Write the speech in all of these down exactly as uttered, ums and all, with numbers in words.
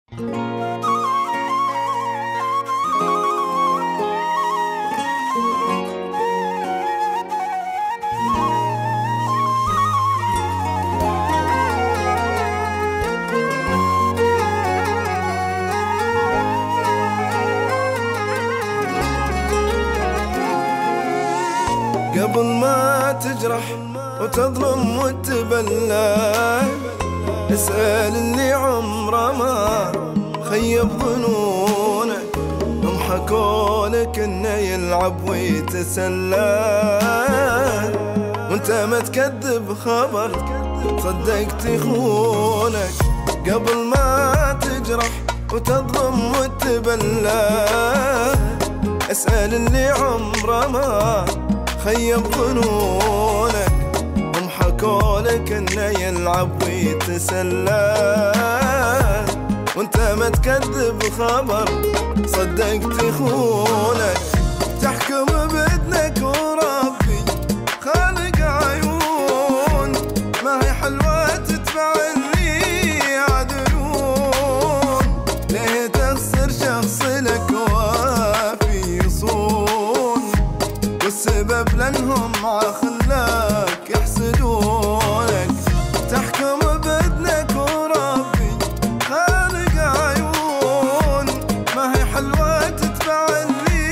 قبل ما تجرح وتظلم وتبلى، اسأل اللي عمره ما خيب ظنونك. هم حكولك انه يلعب ويتسلى، وانت ما تكذب خبر صدقت يخونك. قبل ما تجرح وتظلم وتبلى، اسأل اللي عمره ما خيب ظنونك. هم حكولك انه يلعب ويتسلى، وانت ما تكذب خبر صدقت يخونك. تحكم بإذنك وربي خالق عيون، ما هي حلوة تتبع اللي يعدلون. ليه تخسر شخص لك وافي يصون، والسبب لانهم عخلاك يحسدونك. تحكم بإذنك وربي خالق عيون، ما هي حلوة تتبع اللي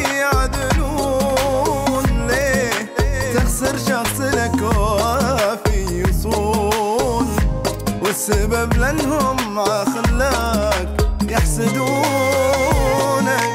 يعدلون. ليه تخسر شخص لك وافي يصون، والسبب لانهم عخلاك يحسدونك.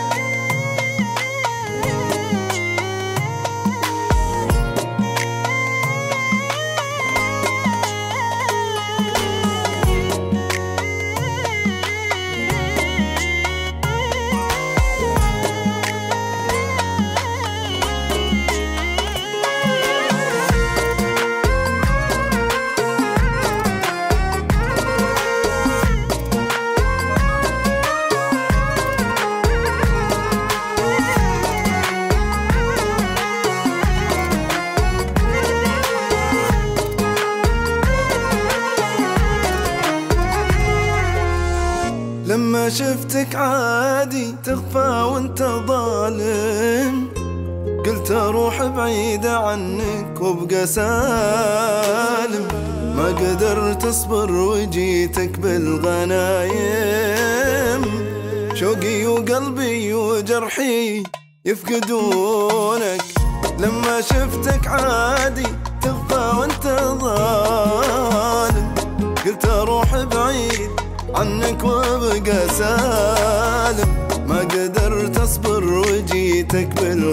لما شفتك عادي تخفى وانت ظالم، قلت اروح بعيد عنك وابقى سالم. ما قدرت اصبر وجيتك بالغنايم، شوقي وقلبي وجرحي يفقدونك. لما شفتك عادي تخفى وانت ظالم، قلت اروح بعيد عنك وابقى سالم. ما قدرت اصبر وجيتك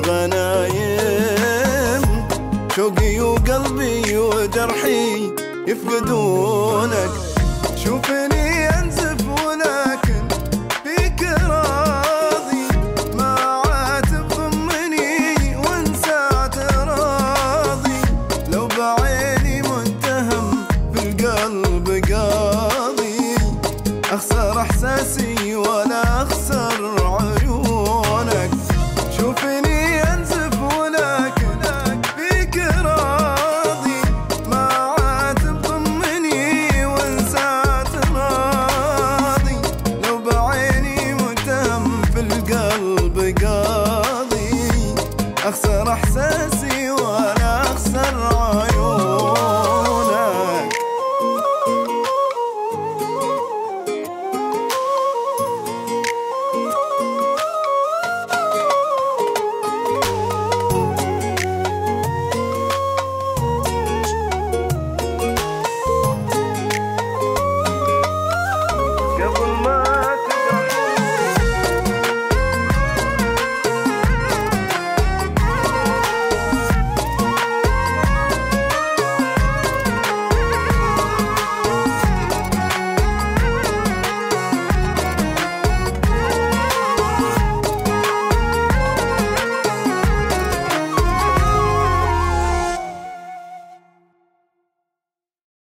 بالغنايم، شوقي وقلبي وجرحي يفقدونك. شوفني انزف ولكن فيك راضي، ما عاتب ضمني وانسى تراضي. لو بعيني متهم في القلب قاضي، اخسر احساسي